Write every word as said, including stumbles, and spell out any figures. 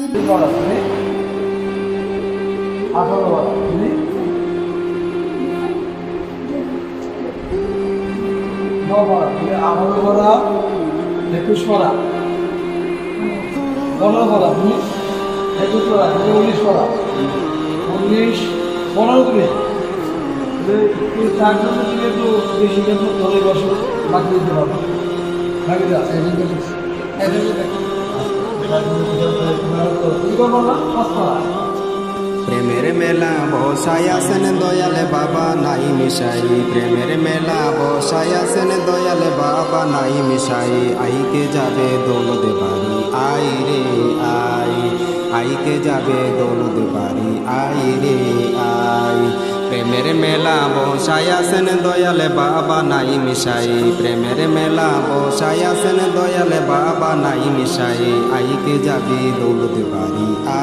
বড় তুমি আঠারো বড় তুমি ন বড় তুমি আঠারো বড় একুশ বড় পনেরো বড় তুমি একুশ বড় তুমি উনিশ বড় উনিশ পনেরো তুমি চার জন্য তুমি একটু বেশি কিন্তু ধরে বসো বাকি দিতে পারবো বাকি দেওয়া প্রেমের মেলা বসাই আসেন দয়ালে বাবা নাই মিশাই প্রেমের মেলা বসাই আসেন দয়ালে বাবা নাই মিশাই আইকে যাবে দৌলত বাড়ি আই রে আই আইকে যাবে দৌলত বাড়ি আই রে আই প্রেমের মেলা বসাই আসেন দয়ালে বাবা নাই মিশাই প্রেমের মেলা বসাই আসেন দয়ালে বাবা নাই মিশাই আইকে যাবে দৌলত বাড়ি